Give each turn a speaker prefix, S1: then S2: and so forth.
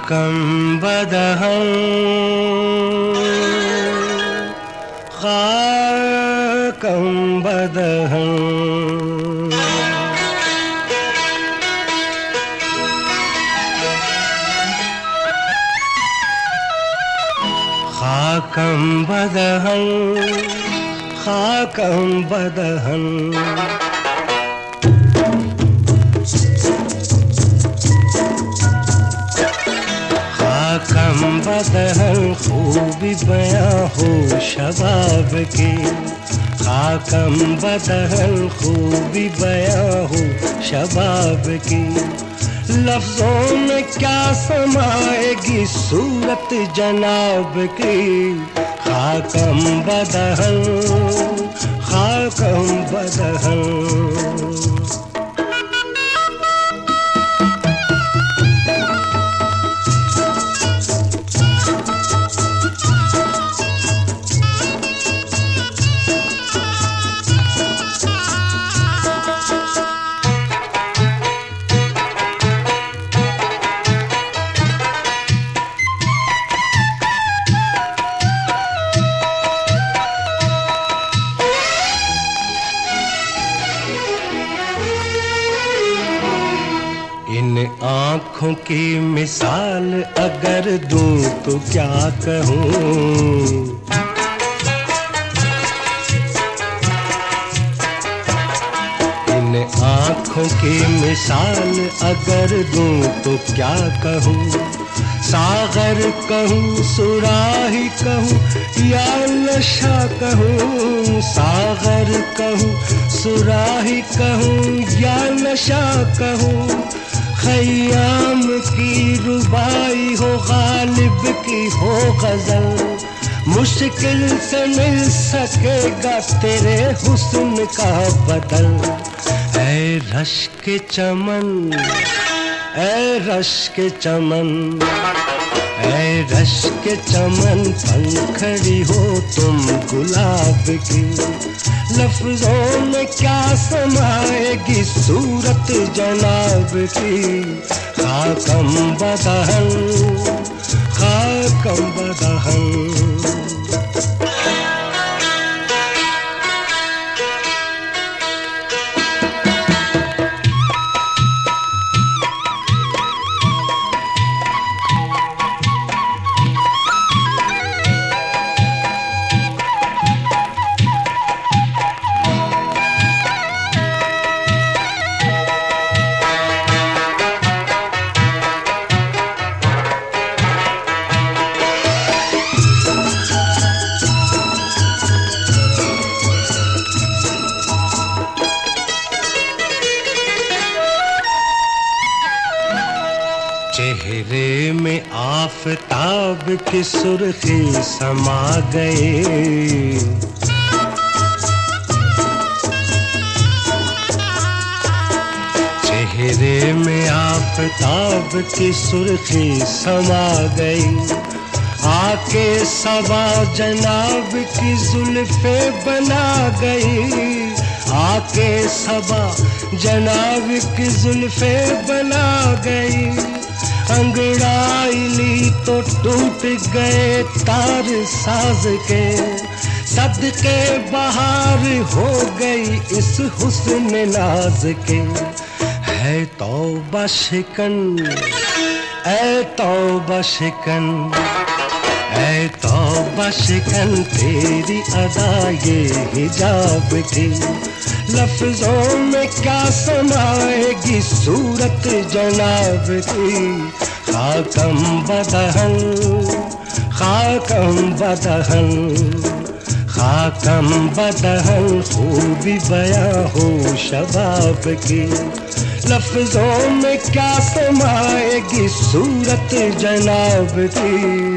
S1: खाकम बदहम खाकम बदहम खाकम बदहम खाकम बदहम खाकम बदहन खूबी बयां हो शबाब की खाकम बदहन खूबी बयां हो शबाब की लफ्जों में क्या समाएगी सूरत जनाब की खाकम बदहन खाकम बदहन इन आँखों की मिसाल अगर दूं तो क्या कहूँ इन आँखों की मिसाल अगर दूं तो क्या कहूँ सागर कहूँ सुराही कहूँ या नशा कहूँ सागर कहूँ सुराही कहूँ या नशा कहूँ खयाम की रुबाई हो गालिब की हो गजल मुश्किल से मिल सकेगा तेरे हुस्न का बदल ऐ रश्क चमन ऐ रश्क चमन ऐ रश्क चमन पंखड़ी हो तुम गुलाब की लफ्जों में क्या समाएगी सूरत जनाब की खाकम बदहन खाकम बदहन चेहरे में आफताब की सुर्खी समा गए चेहरे में आफताब की सुर्खी समा गई आके सबा जनाब की जुल्फे बना गई आके सबा जनाब की जुल्फे बना गई अंगड़ाई ली तो टूट गए तार साज के सदके बहार हो गई इस हुस्न नाज के है तौबा शिकन ऐ तौबा शिकन ऐ तौबा शिकन तेरी अदा ये हिजाब की लफ्जों में क्या समाएगी सूरत जनाब की खाकम बदहन खाकम बदहन खाकम बदहन खूबी बयां हो शबाब की लफ्जों में क्या समाएगी सूरत जनाब की